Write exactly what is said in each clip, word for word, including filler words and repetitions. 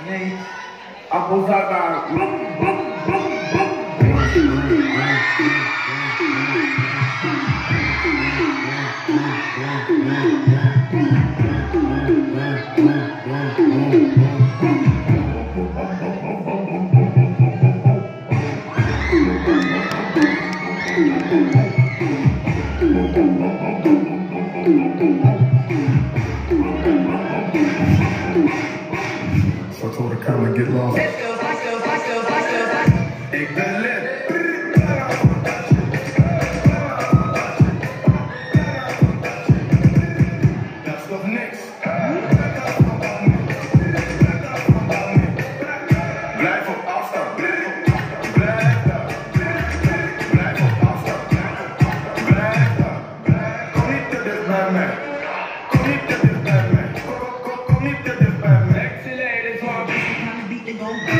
Nee, Abusada. So I told her, come and get lost. Let's go, let's go, let's go, let's go, let's go. Ik ben lit. Dat is nog niks. Blijf op afstand. Blijf daar. Blijf op afstand. Blijf daar. Kom niet te dicht bij mij. Kom niet te dicht bij mij. Kom, kom, kom niet te dicht bij mij. Sexy ladies want to beat the go.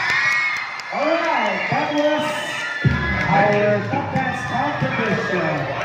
All right, that was our top dance competition.